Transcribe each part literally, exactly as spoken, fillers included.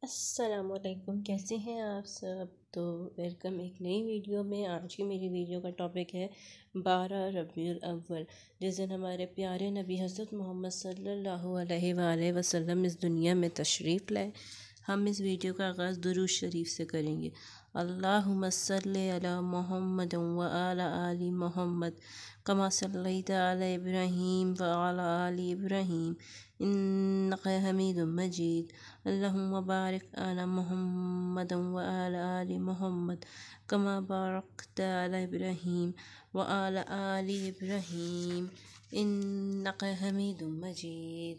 अस्सलामुअलैकुम, कैसे हैं आप सब। तो वेलकम एक नई वीडियो में। आज की मेरी वीडियो का टॉपिक है बारह रबीउल अव्वल, जिस दिन हमारे प्यारे नबी हज़रत मोहम्मद सल्लल्लाहु अलैहि वसल्लम इस दुनिया में तशरीफ़ लाए। हम इस वीडियो का आगाज़ दुरूद शरीफ से करेंगे। अल्लाहुम्मा सल्ली अला मुहम्मद व अला आलि मुहम्मद कमा सल्लैता अला इब्राहीम व अला आलि इब्राहीम इन्नका हमीदुम मजीद। अल्लाहुम्मा बारिक अला मुहम्मद व अला आलि मुहम्मद कमा बारकता अला इब्राहीम व अला आलि इब्राहीम इन्नका हमीदुम मजीद।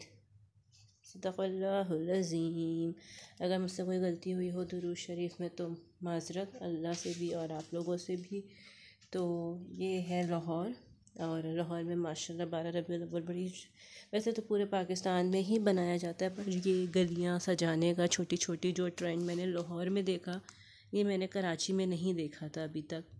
सदक़ल्लाहुल अज़ीम। अगर मुझसे कोई गलती हुई हो दुरूद शरीफ में तो माज़रत, अल्लाह से भी और आप लोगों से भी। तो ये है लाहौर, और लाहौर में माशाल्लाह बारह रबीउल अव्वल बड़ी, वैसे तो पूरे पाकिस्तान में ही बनाया जाता है, पर ये गलियां सजाने का छोटी छोटी जो ट्रेंड मैंने लाहौर में देखा, ये मैंने कराची में नहीं देखा था अभी तक।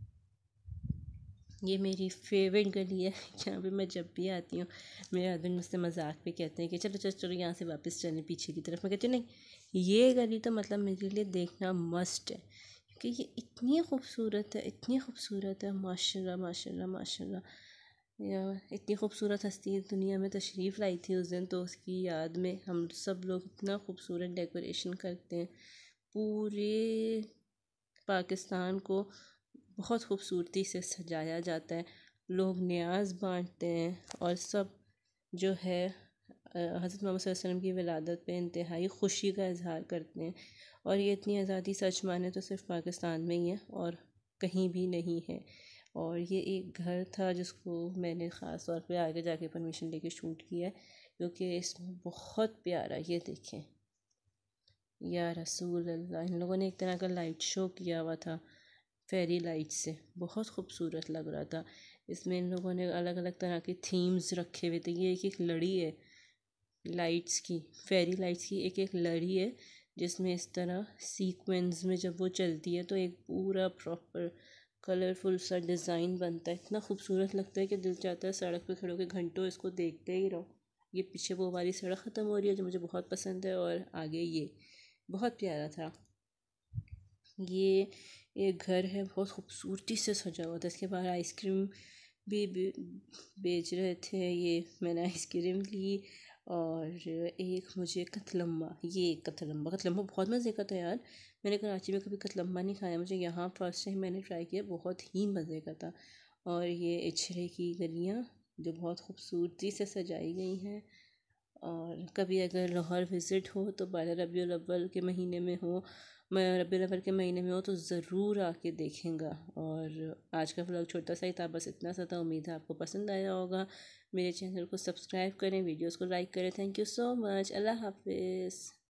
ये मेरी फेवरेट गली है, यहाँ पे मैं जब भी आती हूँ मेरे हस्बैंड मुझसे मजाक पे कहते हैं कि चलो चलो चलो यहाँ से वापस चलें पीछे की तरफ। मैं कहती हूँ नहीं, ये गली तो मतलब मेरे लिए देखना मस्ट है, क्योंकि ये इतनी खूबसूरत है, इतनी खूबसूरत है, माशाल्लाह माशाल्लाह माशाल्लाह। या इतनी खूबसूरत हस्ती इस दुनिया में तशरीफ़ लाई थी उस दिन, तो उसकी याद में हम सब लोग इतना खूबसूरत डेकोरेशन करते हैं। पूरे पाकिस्तान को बहुत खूबसूरती से सजाया जाता है, लोग न्याज़ बांटते हैं, और सब जो है हज़रत मोहम्मद सल्लल्लाहु अलैहि वसल्लम की विलादत पे इंतहाई ख़ुशी का इजहार करते हैं। और ये इतनी आज़ादी सच माने तो सिर्फ़ पाकिस्तान में ही है और कहीं भी नहीं है। और ये एक घर था जिसको मैंने ख़ास तौर पे आगे जाके परमिशन लेके शूट किया है, क्योंकि इसमें बहुत प्यारा, ये देखें या रसूल अल्लाह, इन लोगों ने एक तरह का लाइट शो किया हुआ था फेरी लाइट से, बहुत खूबसूरत लग रहा था। इसमें इन लोगों ने अलग अलग तरह के थीम्स रखे हुए थे। ये एक एक लड़ी है लाइट्स की, फेरी लाइट्स की एक एक लड़ी है, जिसमें इस तरह सीक्वेंस में जब वो चलती है तो एक पूरा प्रॉपर कलरफुल सा डिज़ाइन बनता है। इतना खूबसूरत लगता है कि दिल चाहता है सड़क पे खड़े होकर घंटों इसको देखते ही रहो। ये पीछे वो वाली सड़क ख़त्म हो रही है जो मुझे बहुत पसंद है, और आगे ये बहुत प्यारा था। ये एक घर है, बहुत खूबसूरती से सजा हुआ था। इसके बाहर आइसक्रीम भी बेच रहे थे, ये मैंने आइसक्रीम ली। और एक मुझे कतलम्मा, ये कतलम्मा कतलम्मा बहुत मज़े का था यार। मैंने कराची में कभी कतलम्मा नहीं खाया, मुझे यहाँ फर्स्ट टाइम मैंने ट्राई किया, बहुत ही मज़े का था। और ये इछरे की गलियाँ जो बहुत खूबसूरती से सजाई गई हैं। और कभी अगर लाहौर विज़िट हो तो बारह रबीउल अव्वल के महीने में हो, मैं रबीउल अव्वल के महीने में हो तो ज़रूर आके देखेंगे। और आज का व्लॉग छोटा सा ही था, बस इतना सा था। उम्मीद है आपको पसंद आया होगा। मेरे चैनल को सब्सक्राइब करें, वीडियोस को लाइक करें। Thank you so much. अल्लाह हाफिज़।